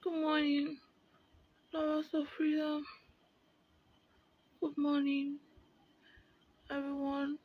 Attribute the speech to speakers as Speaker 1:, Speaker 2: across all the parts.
Speaker 1: Good morning, lovers of freedom. Good morning, everyone.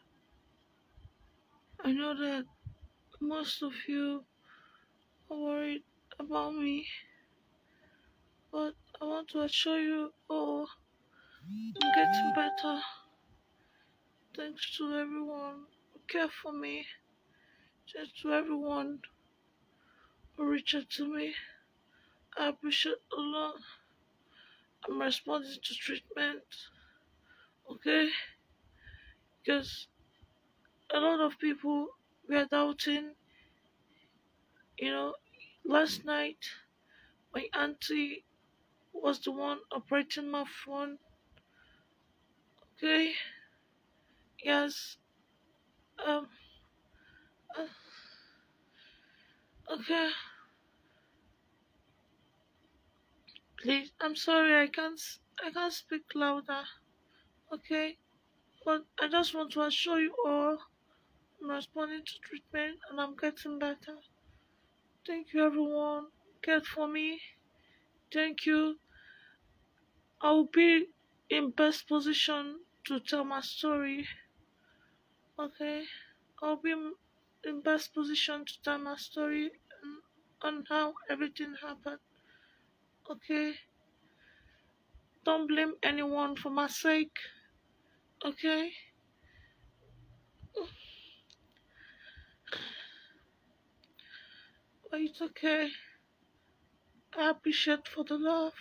Speaker 1: I know that most of you are worried about me, but I want to assure you all I'm getting better. Thanks to everyone who cared for me, thanks to everyone who reached out to me. I appreciate a lot. I'm responding to treatment, okay? Because a lot of people were doubting, you know, last night my auntie was the one operating my phone. Okay, yes, um, uh, okay, please, I'm sorry, I can't speak louder. Okay, but I just want to assure you all I'm responding to treatment and I'm getting better. Thank you, everyone. Cared for me. Thank you. I'll be in best position to tell my story. Okay, I'll be in best position to tell my story on how everything happened. Okay, don't blame anyone for my sake. Okay, but it's okay. I appreciate for the love.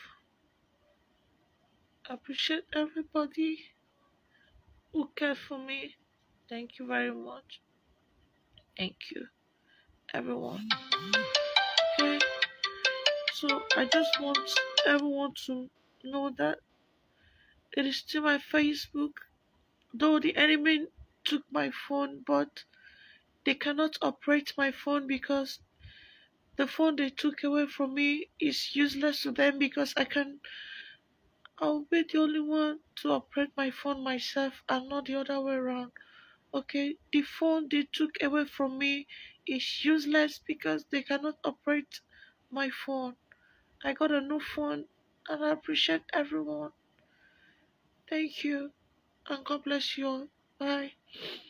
Speaker 1: I appreciate everybody who cared for me. Thank you very much. Thank you, everyone. Okay, so I just want everyone to know that it is still my Facebook. Though the enemy took my phone, but they cannot operate my phone because the phone they took away from me is useless to them because I'll be the only one to operate my phone myself and not the other way around. Okay, the phone they took away from me is useless because they cannot operate my phone. I got a new phone and I appreciate everyone. Thank you and God bless you all. Bye.